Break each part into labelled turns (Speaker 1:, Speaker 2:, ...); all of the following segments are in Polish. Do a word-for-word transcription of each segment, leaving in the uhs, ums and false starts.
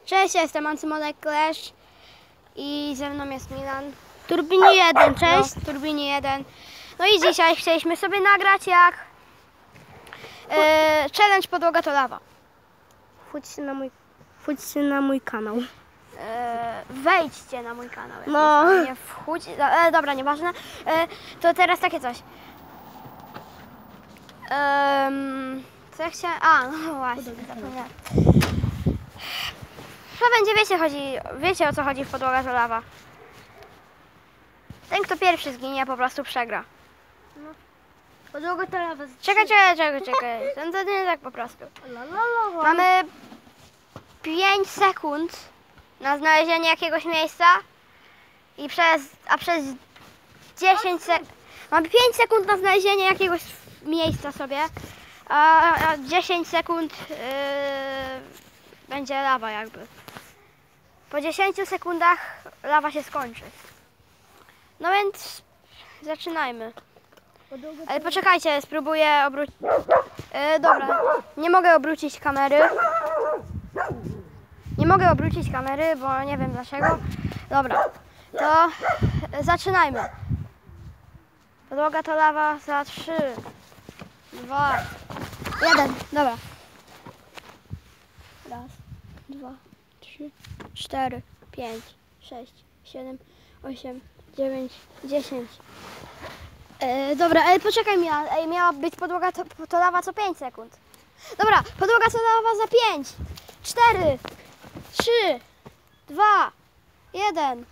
Speaker 1: Cześć, ja jestem Ancymonek Clash i ze mną jest Milan. Turbini jeden, cześć. No, Turbini jeden. No i dzisiaj chcieliśmy sobie nagrać jak e, challenge podłoga to lawa. Wchodźcie na mój, wchodźcie na mój kanał. E, wejdźcie na mój kanał. No. Nie wchódź, e, dobra, nieważne. E, to teraz takie coś. Um, co ja chciałem? A, no właśnie, zapomniałem. To będzie, wiecie, chodzi, wiecie o co chodzi w podłoga to lawa. Ten, kto pierwszy zginie, po prostu przegra.
Speaker 2: No. Podłoga to lawa.
Speaker 1: Czekaj, czekaj, czekaj, czekaj. Ten to nie tak po prostu. Mamy pięć sekund na znalezienie jakiegoś miejsca i przez, a przez dziesięć sekund, mamy pięć sekund na znalezienie jakiegoś miejsca sobie, a, a dziesięć sekund yy, będzie lawa jakby. Po dziesięciu sekundach lawa się skończy. No więc zaczynajmy. Ale poczekajcie, spróbuję obrócić. Yy, dobra, nie mogę obrócić kamery. Nie mogę obrócić kamery, bo nie wiem dlaczego. Dobra, to zaczynajmy. Podłoga to lawa za trzy, dwa, jeden. Dobra. Raz, dwa, trzy, cztery, pięć, sześć, siedem, osiem, dziewięć, dziesięć. E, dobra, ale poczekaj, miała, ej, miała być podłoga to, to lawa co pięć sekund. Dobra, podłoga to lawa za pięć, cztery, trzy, dwa, jeden.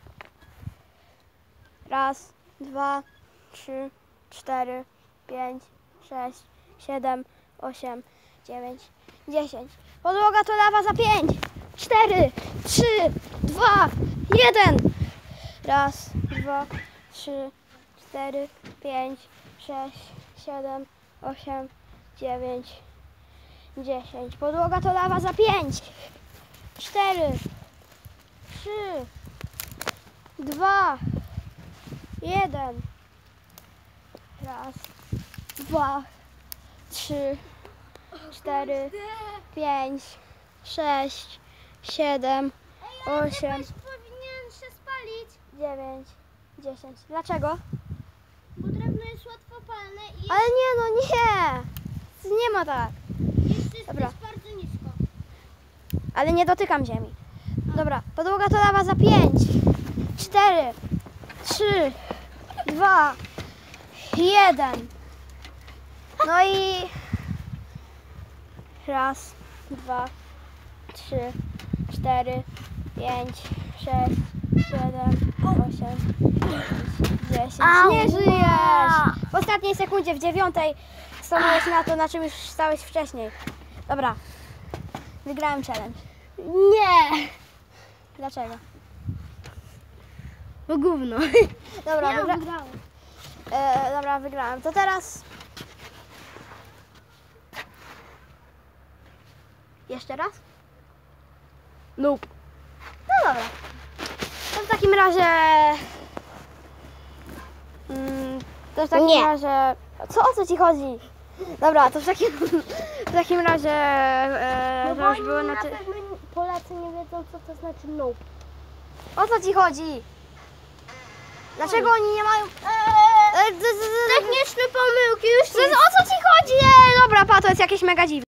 Speaker 1: Raz, dwa, trzy, cztery, pięć, sześć, siedem, osiem, dziewięć, dziesięć. Podłoga to lawa za pięć, cztery, trzy, dwa, jeden. Raz, dwa, trzy, cztery, pięć, sześć, siedem, osiem, dziewięć, dziesięć. Podłoga to lawa za pięć, cztery, trzy, dwa, jeden. Raz, dwa, trzy, cztery, pięć, sześć, siedem, osiem,
Speaker 2: Powinien się spalić,
Speaker 1: dziewięć, dziesięć. Dlaczego?
Speaker 2: bo drewno jest łatwopalne i
Speaker 1: Ale nie, no nie! Nie ma tak.
Speaker 2: jeszcze jest
Speaker 1: Dobra.
Speaker 2: bardzo nisko.
Speaker 1: Ale nie dotykam ziemi. Dobra, podłoga to lawa za pięć, cztery, trzy, dwa, jeden. No i raz, dwa, trzy, cztery, pięć, sześć, siedem, osiem, dziewięć, dziesięć. Nie żyjesz! W ostatniej sekundzie, w dziewiątej stanąłeś na to, na czym już stałeś wcześniej. Dobra, wygrałem challenge.
Speaker 2: Nie!
Speaker 1: Dlaczego?
Speaker 2: Bo gówno.
Speaker 1: Dobra,
Speaker 2: Ja
Speaker 1: wygra...
Speaker 2: wygrałem.
Speaker 1: e, dobra, wygrałem. To teraz... Jeszcze raz?
Speaker 2: Nope.
Speaker 1: No dobra. To w takim razie... Mm, to w takim
Speaker 2: Nie.
Speaker 1: razie... Co, o co ci chodzi? Dobra, to w takim, w takim razie... E, to już było na ty...
Speaker 2: pewno Polacy nie wiedzą, co to znaczy nope.
Speaker 1: O co ci chodzi? Dlaczego oni nie mają...
Speaker 2: Eee, techniczne pomyłki już
Speaker 1: O co ci chodzi? Ej, dobra, pa, to jest jakieś mega dziwne.